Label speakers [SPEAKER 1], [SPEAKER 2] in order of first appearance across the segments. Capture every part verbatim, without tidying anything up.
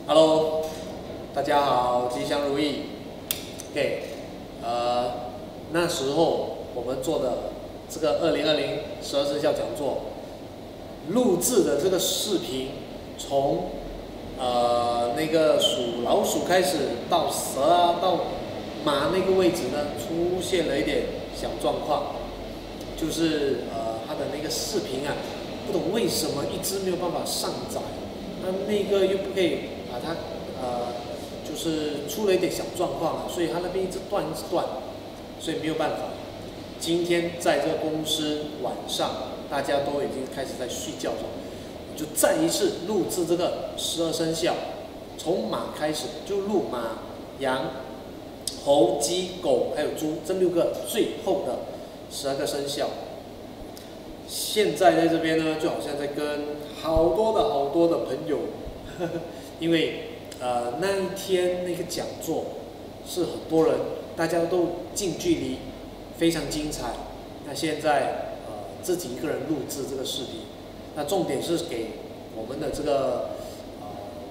[SPEAKER 1] Hello， 大家好，吉祥如意。OK， 呃，那时候我们做的这个二零二零十二生肖讲座，录制的这个视频，从呃那个属老鼠开始，到蛇啊，到马那个位置呢，出现了一点小状况，就是呃它的那个视频啊，不懂为什么一直没有办法上载，那那个又不可以把它呃就是出了一点小状况了，所以它那边一直断一直断，所以没有办法。今天在这个公司晚上，大家都已经开始在睡觉了，就再一次录制这个十二生肖，从马开始就录马、羊、猴、鸡、狗还有猪这六个最后的十二个生肖。现在在这边呢，就好像在跟好多的好多的朋友，呵呵因为呃那一天那个讲座是很多人，大家都近距离，非常精彩。那现在呃自己一个人录制这个视频，那重点是给我们的这个呃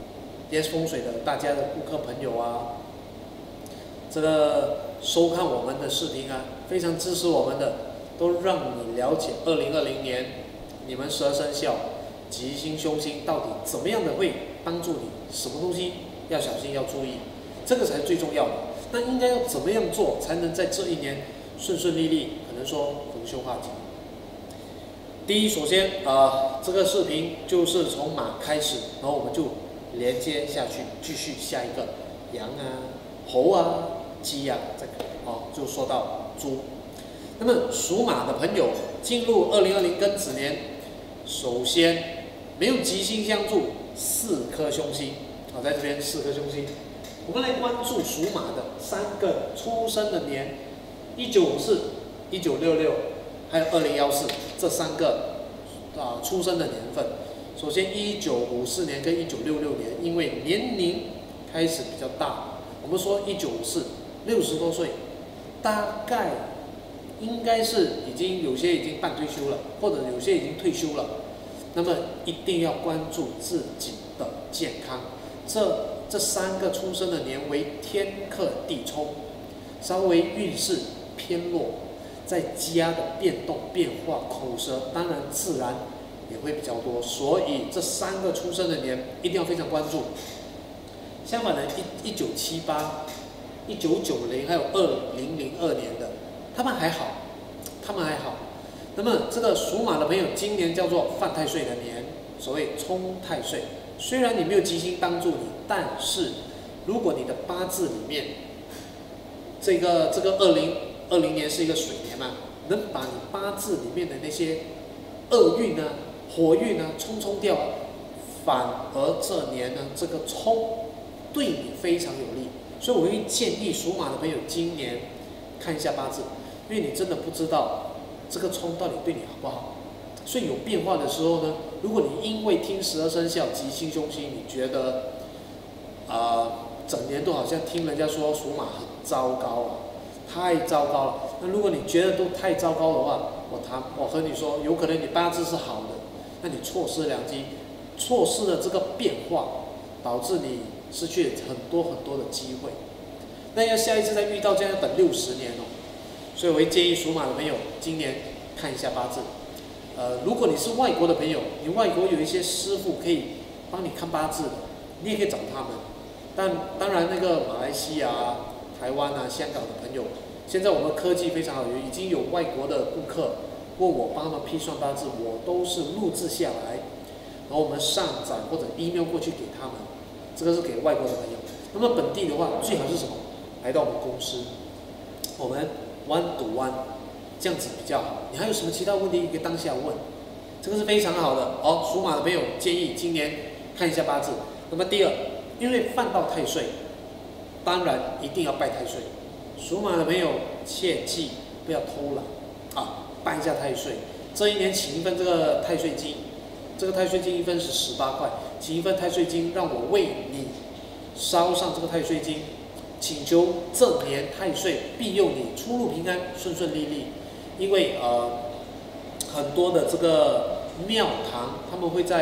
[SPEAKER 1] Yes 风水的大家的顾客朋友啊，这个收看我们的视频啊，非常支持我们的。都让你了解二零二零年你们十二生肖吉星凶星到底怎么样的会帮助你，什么东西要小心要注意，这个才是最重要的。那应该要怎么样做才能在这一年顺顺利利，可能说逢凶化吉？第一，首先啊、呃，这个视频就是从马开始，然后我们就连接下去，继续下一个羊啊、猴啊、鸡啊，再哦就说到猪。那么属马的朋友进入二零二零庚子年，首先没有吉星相助，四颗凶星。好，在这边四颗凶星，我们来关注属马的三个出生的年：一九五四、一九六六，还有二零一四这三个啊出生的年份。首先，一九五四年跟一九六六年，因为年龄开始比较大，我们说一九五四六十多岁，大概。应该是已经有些已经半退休了，或者有些已经退休了。那么一定要关注自己的健康。这这三个出生的年为天克地冲，稍微运势偏弱，在家的变动变化、口舌，当然自然也会比较多。所以这三个出生的年一定要非常关注。相反的，一一九七八、一九九零还有二零零二年的。他们还好，他们还好。那么这个属马的朋友，今年叫做犯太岁的年，所谓冲太岁。虽然你没有吉星帮助你，但是如果你的八字里面，这个这个二零二零年是一个水年嘛，能把你八字里面的那些厄运呢、火运呢冲冲掉，反而这年呢这个冲对你非常有利。所以我会建议属马的朋友今年看一下八字。因为你真的不知道这个冲到底对你好不好，所以有变化的时候呢，如果你因为听十二生肖吉星凶星，你觉得啊、呃、整年都好像听人家说属马很糟糕啊，太糟糕了。那如果你觉得都太糟糕的话，我谈我和你说，有可能你八字是好的，那你错失良机，错失了这个变化，导致你失去很多很多的机会。那要下一次再遇到，这样要等六十年哦。所以我会建议属马的朋友今年看一下八字。呃，如果你是外国的朋友，你外国有一些师傅可以帮你看八字的，你也可以找他们。但当然，那个马来西亚、台湾啊、香港的朋友，现在我们科技非常好，有已经有外国的顾客问我帮他们批算八字，我都是录制下来，然后我们上载或者 email 过去给他们。这个是给外国的朋友。那么本地的话，最好是什么？来到我们公司，我们one to one，这样子比较好。你还有什么其他问题，你可以当下问，这个是非常好的。哦，属马的朋友建议今年看一下八字。那么第二，因为犯到太岁，当然一定要拜太岁。属马的朋友切记不要偷懒啊，拜一下太岁。这一年请一份这个太岁金，这个太岁金一份是十八块，请一份太岁金，让我为你烧上这个太岁金。请求这年太岁庇佑你出入平安、顺顺利利，因为呃很多的这个庙堂他们会在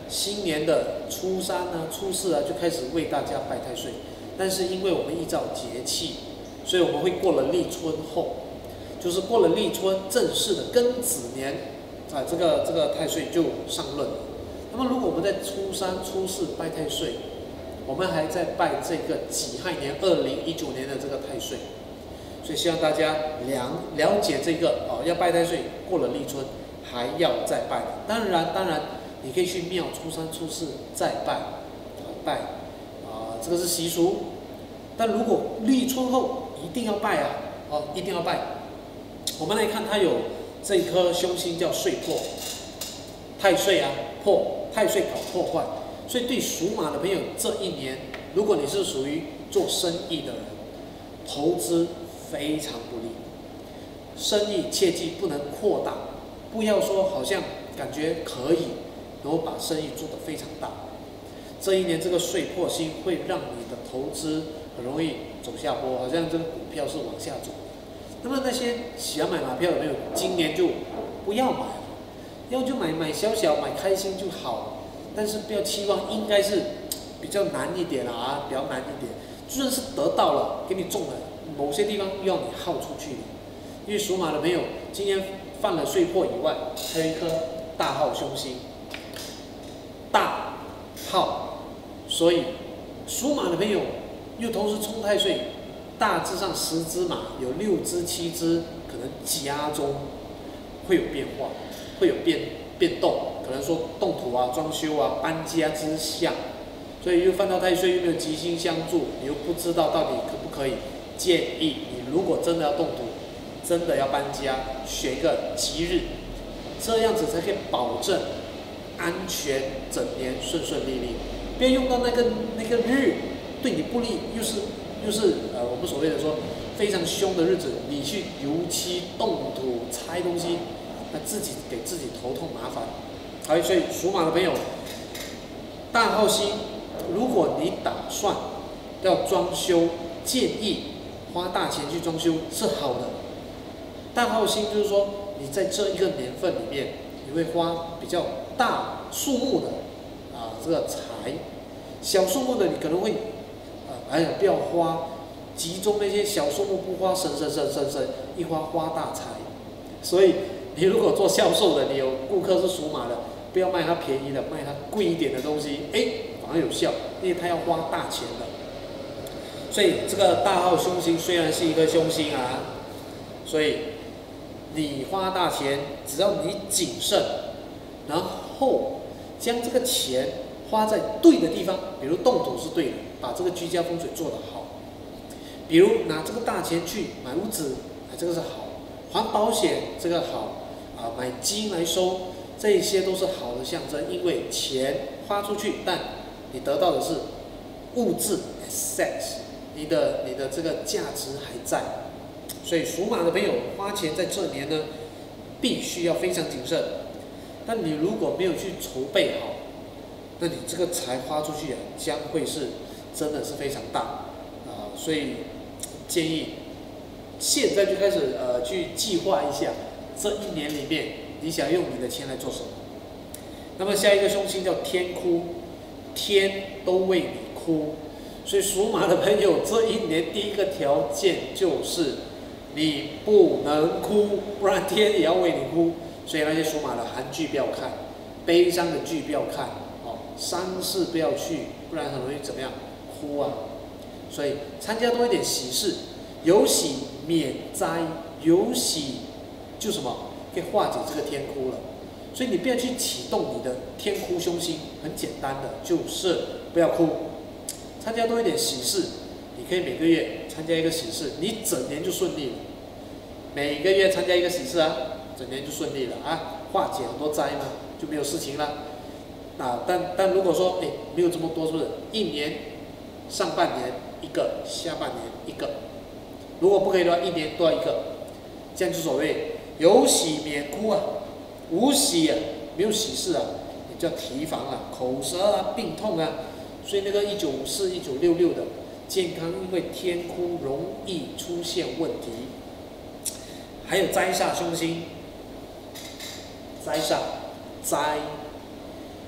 [SPEAKER 1] 新年的初三啊、初四啊就开始为大家拜太岁。但是因为我们依照节气，所以我们会过了立春后，就是过了立春正式的庚子年，啊，这个这个太岁就上任了。那么如果我们在初三、初四拜太岁，我们还在拜这个己亥年二零一九年的这个太岁，所以希望大家了了解这个哦，要拜太岁，过了立春还要再拜。当然，当然你可以去庙初三、初四再拜，啊拜啊，这个是习俗。但如果立春后一定要拜啊，哦，一定要拜。我们来看，它有这一颗凶星叫岁破，太岁啊破，太岁搞破坏。所以对属马的朋友，这一年，如果你是属于做生意的人，投资非常不利，生意切记不能扩大，不要说好像感觉可以，然后把生意做得非常大。这一年这个岁破星会让你的投资很容易走下坡，好像这个股票是往下走。那么那些想买马票的朋友，今年就不要买了，要就买买小小买开心就好了。但是不要期望应该是比较难一点啊，比较难一点。就算是得到了，给你中了，某些地方又要你耗出去。因为属马的朋友今年犯了岁破以外，还有一颗大耗凶星，大耗，所以属马的朋友又同时冲太岁，大致上十只马有六只七只可能家中会有变化，会有变变动。可能说动土啊、装修啊、搬家之象，所以又犯到太岁，又没有吉星相助，你又不知道到底可不可以。建议你如果真的要动土，真的要搬家，选一个吉日，这样子才可以保证安全，整年顺顺利利。不要用到那个那个日对你不利，又是又是呃我们所谓的说非常凶的日子，你去油漆、动土、拆东西，那自己给自己头痛麻烦。好，所以属马的朋友，大耗星，如果你打算要装修，建议花大钱去装修是好的。大耗星就是说，你在这一个年份里面，你会花比较大数目的啊这个财，小数目的你可能会啊哎呀不要花，集中那些小数目不花，省省省省省，一花花大财。所以你如果做销售的，你有顾客是属马的。不要卖他便宜的，卖他贵一点的东西，哎，反而有效，因为他要花大钱的。所以这个大耗凶星虽然是一颗凶星啊，所以你花大钱，只要你谨慎，然后将这个钱花在对的地方，比如动土是对的，把这个居家风水做得好。比如拿这个大钱去买屋子，这个是好；还保险，这个好啊；买金来收。这一些都是好的象征，因为钱花出去，但你得到的是物质 assets， 你的你的这个价值还在。所以属马的朋友花钱在这年呢，必须要非常谨慎。但你如果没有去筹备好，那你这个财花出去啊，将会是真的是非常大啊。所以建议现在就开始呃去计划一下这一年里面。你想用你的钱来做什么？那么下一个凶星叫天哭，天都为你哭，所以属马的朋友这一年第一个条件就是你不能哭，不然天也要为你哭。所以那些属马的韩剧不要看，悲伤的剧不要看，哦，丧事不要去，不然很容易怎么样哭啊。所以参加多一点喜事，有喜免灾，有喜就什么？可以化解这个天哭了，所以你不要去启动你的天哭凶星，很简单的就是不要哭。参加多一点喜事，你可以每个月参加一个喜事，你整年就顺利了。每个月参加一个喜事啊，整年就顺利了啊，化解很多灾嘛，就没有事情了。啊，但但如果说哎没有这么多，是不是一年上半年一个，下半年一个？如果不可以的话，一年都要一个，这样就所谓。有喜免哭啊，无喜啊，没有喜事啊，你就要提防啊，口舌啊，病痛啊。所以那个一九五四、一九六六的健康，因为天哭容易出现问题。还有灾煞凶星，灾煞灾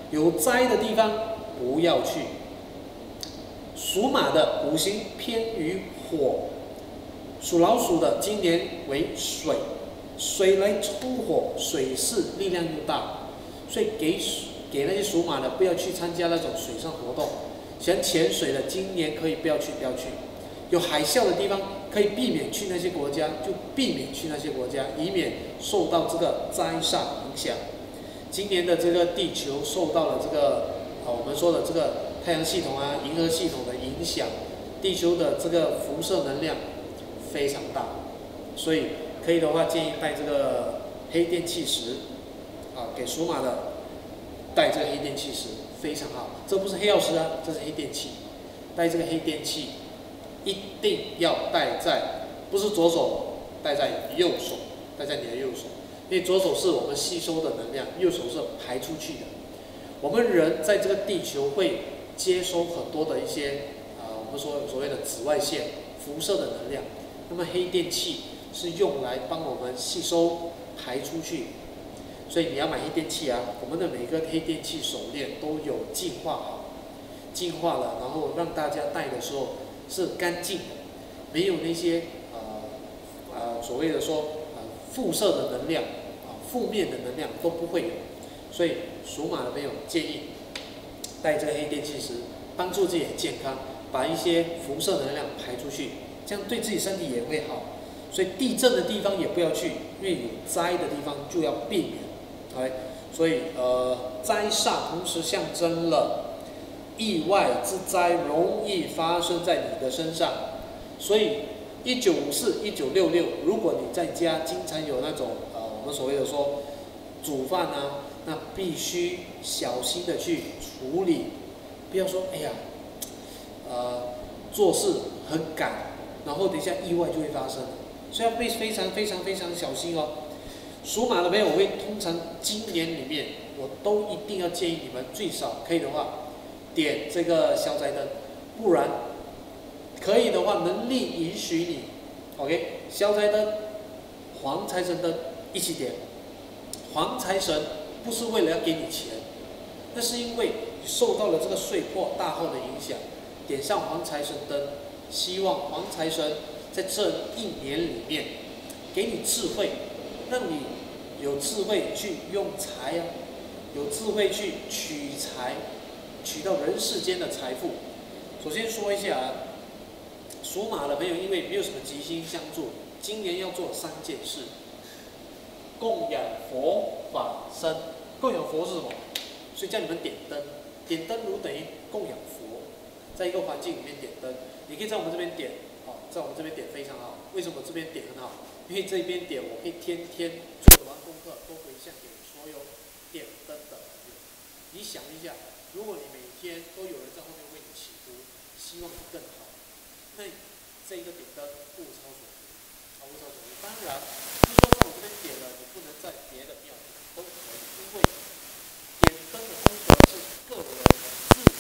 [SPEAKER 1] 有灾的地方不要去。属马的五行偏于火，属老鼠的今年为水，水来冲火，水势力量又大，所以给给那些属马的不要去参加那种水上活动。像潜水的今年可以不要去，不要去。有海啸的地方可以避免去那些国家，就避免去那些国家，以免受到这个灾煞影响。今年的这个地球受到了这个啊我们说的这个太阳系统啊、银河系统的影响，地球的这个辐射能量非常大，所以可以的话建议带这个黑电气石啊，给属马的带这个黑电气石非常好。这不是黑曜石啊，这是黑电气，带这个黑电气。一定要带在，不是左手，带在右手，带在你的右手，因为左手是我们吸收的能量，右手是排出去的。我们人在这个地球会接收很多的一些啊、呃，我们说所谓的紫外线、辐射的能量。那么黑电气是用来帮我们吸收、排出去，所以你要买黑电器啊。我们的每个黑电器手链都有净化好，净化了，然后让大家戴的时候是干净的，没有那些呃呃所谓的说呃辐射的能量啊、负面的能量都不会有。所以属马的朋友建议带这个黑电气石，帮助自己的健康，把一些辐射能量排出去，这样对自己身体也会好。所以地震的地方也不要去，因为有灾的地方就要避免。OK， 所以呃灾煞同时象征了意外之灾容易发生在你的身上。所以一九五四、一九六六，如果你在家经常有那种呃我们所谓的说煮饭啊，那必须小心的去处理，不要说哎呀，呃做事很赶，然后等一下意外就会发生。所以要非非常非常非常小心哦。属马的朋友，我会通常今年里面，我都一定要建议你们最少可以的话，点这个消灾灯，不然可以的话，能力允许你 ，OK， 消灾灯、黄财神灯一起点。黄财神不是为了要给你钱，那是因为你受到了这个岁破大耗的影响，点上黄财神灯，希望黄财神在这一年里面给你智慧，让你有智慧去用财啊，有智慧去取财，取到人世间的财富。首先说一下啊，属马的朋友，因为没有什么吉星相助，今年要做三件事：供养佛法僧。供养佛是什么？所以叫你们点灯，点灯如等于供养佛，在一个环境里面点灯，你可以在我们这边点。在我们这边点非常好，为什么这边点很好？因为这边点，我可以天天做完功课都回向给所有点灯的朋友。你想一下，如果你每天都有人在后面为你祈福，希望你更好，那这一个点灯物超所值，啊，物超所值。当然，不是说在我这边点了，你不能在别的庙都可以，因为点灯的功德是个人的自己。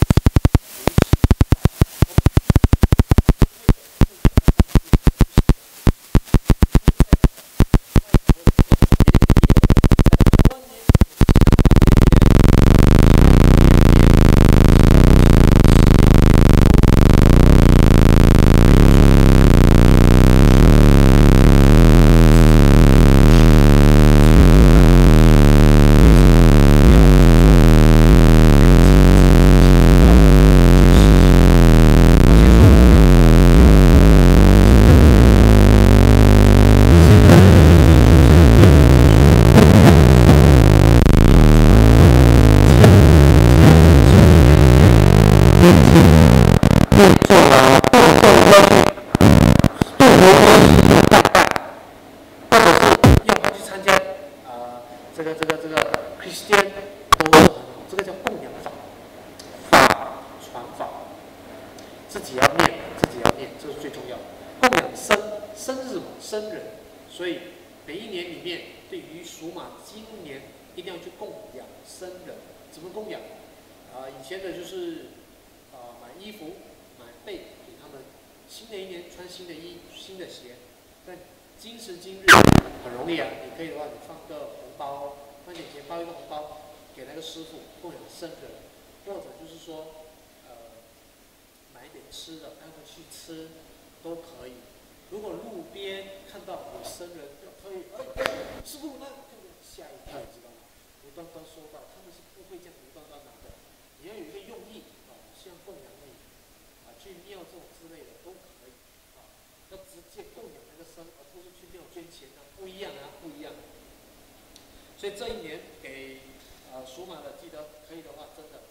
[SPEAKER 1] 给那个师傅供养生人，或者就是说，呃，买一点吃的让他去吃，都可以。如果路边看到有生人，就可以，哎，师傅那看着吓一跳，你知道吗？无端端收到，他们是不会这样无端端拿的，你要有一个用意啊，像供养你啊，去庙这种之类的都可以啊，要直接供养那个生，而不是去庙捐钱啊，不一样啊，不一样。所以这一年给呃属马的，记得可以的话，真的，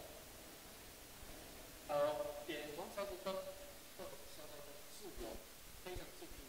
[SPEAKER 1] 呃，点黄柴胡灯或者烧柴灯是有非常建议。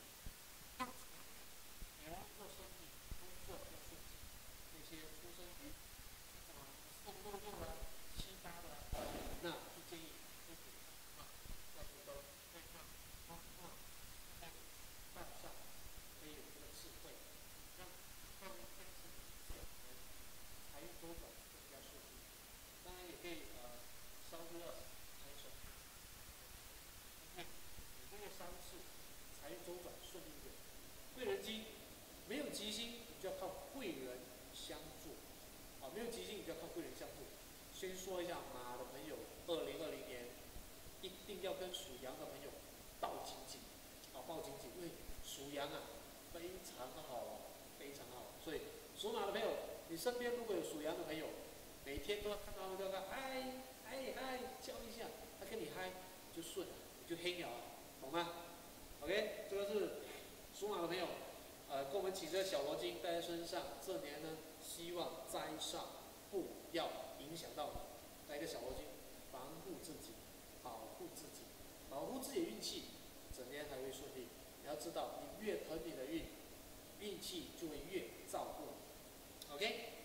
[SPEAKER 1] 你要做生意，工作要顺利，那些出生于啊四五六六啊、七八的啊，那就建议就是啊，要主灯再放光放在道上，可以有这个智慧，让放在自己这两年财运周转更加顺利。当然也可以呃烧这个财神，你看每个月三次，财运周转顺利一点。贵人金没有吉星，你就要靠贵人相助。啊，没有吉星，你就要靠贵人相助。先说一下马的朋友，二零二零年一定要跟属羊的朋友抱紧紧，啊，抱紧紧，因为属羊啊非常好，非常好。所以属马的朋友，你身边如果有属羊的朋友，每天都要看到他们都要嗨嗨嗨叫一下，他跟你嗨，你就顺了，你就黑了，懂吗 ？OK， 这个是属马的朋友，呃，跟我们起这小罗金带在身上，这年呢，希望灾煞不要影响到你，带一个小罗金，防护自己，保护自己，保护自己的运气，整年还会顺利。你要知道，你越疼你的运，运气就会越照顾你。OK。